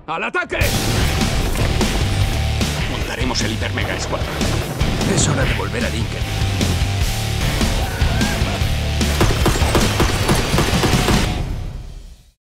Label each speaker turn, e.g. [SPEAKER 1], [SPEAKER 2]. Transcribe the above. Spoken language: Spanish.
[SPEAKER 1] ¡Al ataque!
[SPEAKER 2] Montaremos el Hiper Mega Squad.
[SPEAKER 1] Es hora de volver a Lincoln.